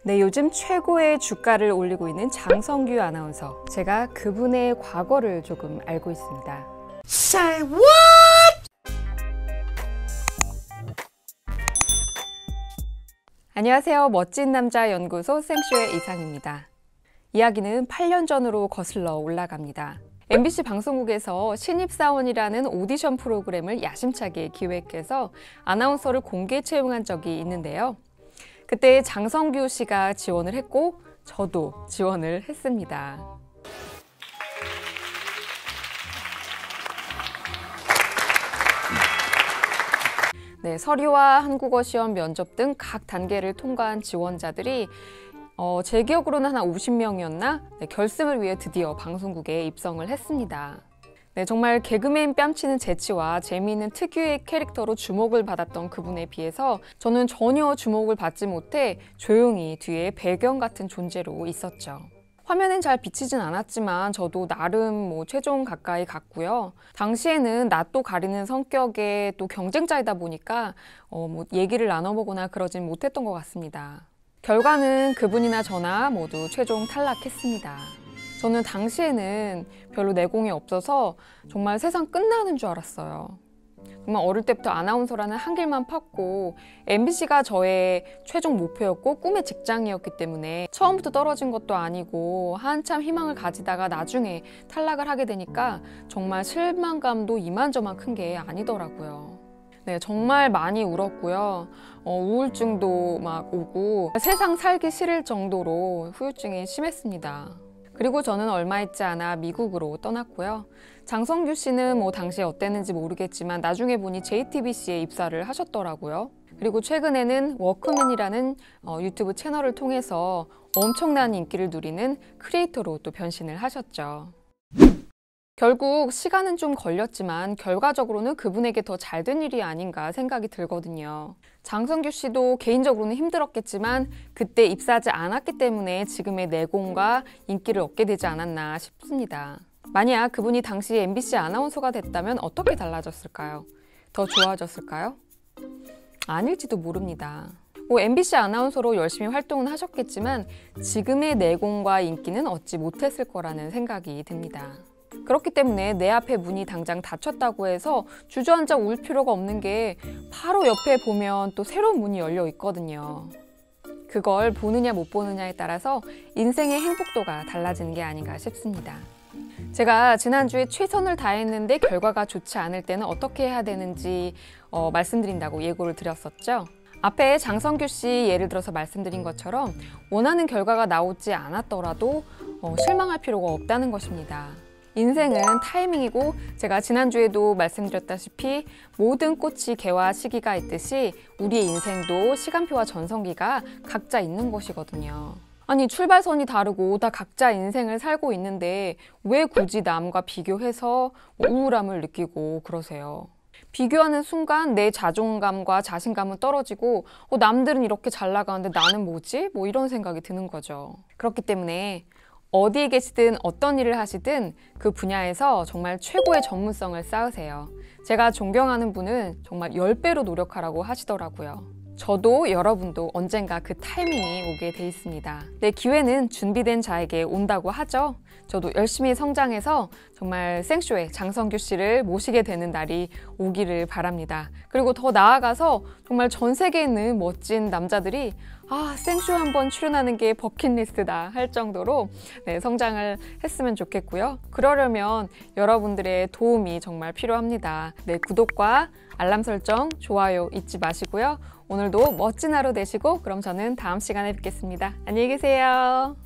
네, 요즘 최고의 주가를 올리고 있는 장성규 아나운서. 제가 그분의 과거를 조금 알고 있습니다. Say what? 안녕하세요. 멋진 남자 연구소 생쇼의 이상입니다. 이야기는 8년 전으로 거슬러 올라갑니다. MBC 방송국에서 신입사원이라는 오디션 프로그램을 야심차게 기획해서 아나운서를 공개 채용한 적이 있는데요. 그때 장성규 씨가 지원을 했고 저도 지원을 했습니다. 네, 서류와 한국어 시험, 면접 등 각 단계를 통과한 지원자들이 제 기억으로는 한 50명이었나? 네, 결승을 위해 드디어 방송국에 입성을 했습니다. 네, 정말 개그맨 뺨치는 재치와 재미있는 특유의 캐릭터로 주목을 받았던 그분에 비해서 저는 전혀 주목을 받지 못해 조용히 뒤에 배경 같은 존재로 있었죠. 화면엔 잘 비치진 않았지만 저도 나름 최종 가까이 갔고요. 당시에는 낯도 가리는 성격에 또 경쟁자이다 보니까 얘기를 나눠보거나 그러진 못했던 것 같습니다. 결과는 그분이나 저나 모두 최종 탈락했습니다. 저는 당시에는 별로 내공이 없어서 정말 세상 끝나는 줄 알았어요. 정말 어릴 때부터 아나운서라는 한 길만 팠고 MBC가 저의 최종 목표였고 꿈의 직장이었기 때문에 처음부터 떨어진 것도 아니고 한참 희망을 가지다가 나중에 탈락을 하게 되니까 정말 실망감도 이만저만 큰 게 아니더라고요. 네, 정말 많이 울었고요. 우울증도 막 오고 세상 살기 싫을 정도로 후유증이 심했습니다. 그리고 저는 얼마 있지 않아 미국으로 떠났고요. 장성규 씨는 당시에 어땠는지 모르겠지만 나중에 보니 JTBC에 입사를 하셨더라고요. 그리고 최근에는 워크맨이라는 유튜브 채널을 통해서 엄청난 인기를 누리는 크리에이터로 또 변신을 하셨죠. 결국 시간은 좀 걸렸지만 결과적으로는 그분에게 더 잘 된 일이 아닌가 생각이 들거든요. 장성규 씨도 개인적으로는 힘들었겠지만 그때 입사하지 않았기 때문에 지금의 내공과 인기를 얻게 되지 않았나 싶습니다. 만약 그분이 당시 MBC 아나운서가 됐다면 어떻게 달라졌을까요? 더 좋아졌을까요? 아닐지도 모릅니다. MBC 아나운서로 열심히 활동은 하셨겠지만 지금의 내공과 인기는 얻지 못했을 거라는 생각이 듭니다. 그렇기 때문에 내 앞에 문이 당장 닫혔다고 해서 주저앉아 울 필요가 없는 게 바로 옆에 보면 또 새로운 문이 열려 있거든요. 그걸 보느냐 못 보느냐에 따라서 인생의 행복도가 달라지는 게 아닌가 싶습니다. 제가 지난주에 최선을 다했는데 결과가 좋지 않을 때는 어떻게 해야 되는지 말씀드린다고 예고를 드렸었죠. 앞에 장성규 씨 예를 들어서 말씀드린 것처럼 원하는 결과가 나오지 않았더라도 실망할 필요가 없다는 것입니다. 인생은 타이밍이고 제가 지난주에도 말씀드렸다시피 모든 꽃이 개화 시기가 있듯이 우리의 인생도 시간표와 전성기가 각자 있는 것이거든요. 아니 출발선이 다르고 다 각자 인생을 살고 있는데 왜 굳이 남과 비교해서 우울함을 느끼고 그러세요? 비교하는 순간 내 자존감과 자신감은 떨어지고 남들은 이렇게 잘 나가는데 나는 뭐지? 이런 생각이 드는 거죠. 그렇기 때문에 어디에 계시든 어떤 일을 하시든 그 분야에서 정말 최고의 전문성을 쌓으세요. 제가 존경하는 분은 정말 10배로 노력하라고 하시더라고요. 저도 여러분도 언젠가 그 타이밍이 오게 돼 있습니다. 내 기회는 준비된 자에게 온다고 하죠. 저도 열심히 성장해서 정말 생쇼에 장성규 씨를 모시게 되는 날이 오기를 바랍니다. 그리고 더 나아가서 정말 전 세계에 있는 멋진 남자들이 생쇼 한번 출연하는 게 버킷리스트다 할 정도로 성장을 했으면 좋겠고요. 그러려면 여러분들의 도움이 정말 필요합니다. 구독과 알람 설정, 좋아요 잊지 마시고요. 오늘도 멋진 하루 되시고 그럼 저는 다음 시간에 뵙겠습니다. 안녕히 계세요.